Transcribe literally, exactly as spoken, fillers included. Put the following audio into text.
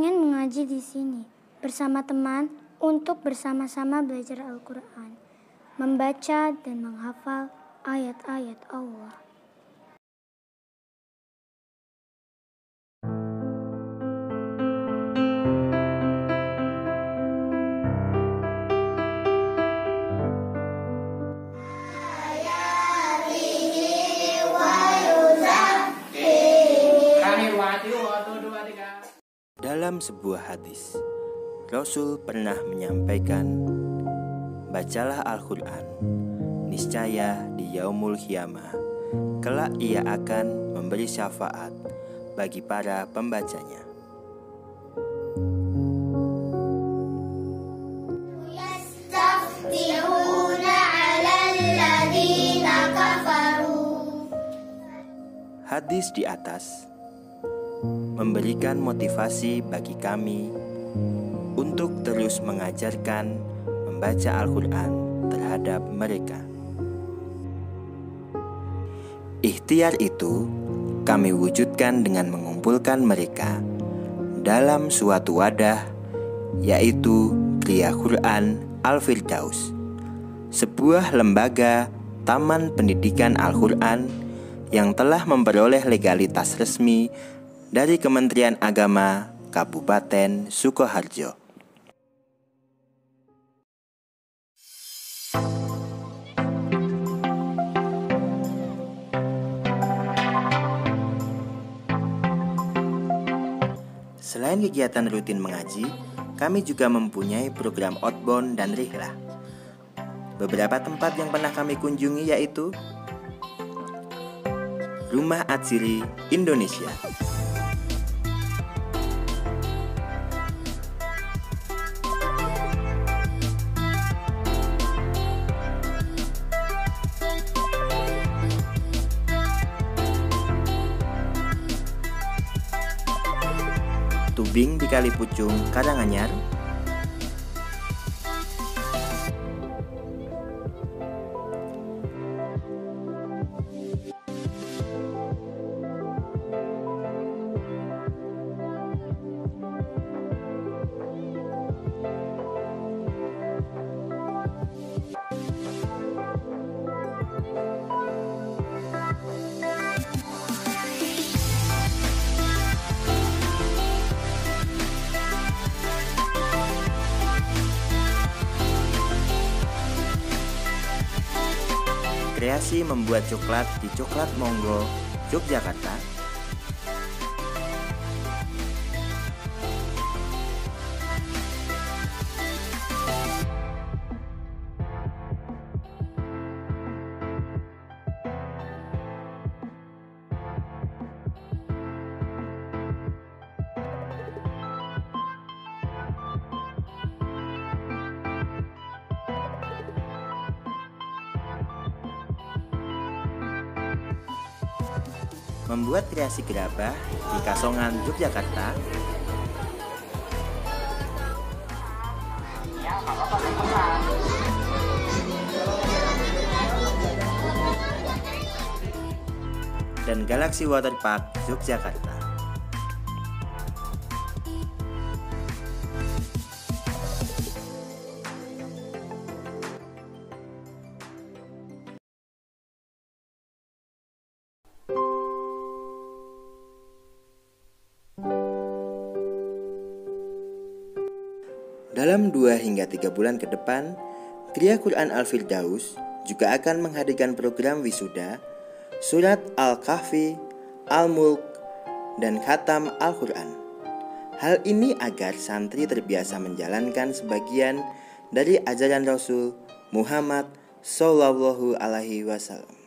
pengen mengaji di sini bersama teman untuk bersama-sama belajar Al-Quran, membaca dan menghafal ayat-ayat Allah. Dalam sebuah hadis, Rasul pernah menyampaikan, "Bacalah Al-Quran, niscaya di Yaumul Qiyamah, kelak ia akan memberi syafaat bagi para pembacanya." Hadis di atas memberikan motivasi bagi kami untuk terus mengajarkan membaca Al-Quran terhadap mereka. Ikhtiar itu kami wujudkan dengan mengumpulkan mereka dalam suatu wadah, yaitu Kriya Quran Al-Firdaus, sebuah lembaga taman pendidikan Al-Quran yang telah memperoleh legalitas resmi dari Kementerian Agama Kabupaten Sukoharjo. Selain kegiatan rutin mengaji, kami juga mempunyai program outbound dan rihlah. Beberapa tempat yang pernah kami kunjungi yaitu Rumah Atsiri Indonesia, Tubing di Kalipucung, Karanganyar, kreasi membuat coklat di Coklat Monggo, Yogyakarta, membuat kreasi gerabah di Kasongan, Yogyakarta, dan Galaxy Water Park, Yogyakarta. Dalam dua hingga tiga bulan ke depan, Kriya Quran Al-Firdaus juga akan menghadirkan program wisuda, surat Al-Kahfi, Al-Mulk, dan khatam Al-Quran. Hal ini agar santri terbiasa menjalankan sebagian dari ajaran Rasul Muhammad Shallallahu Alaihi Wasallam.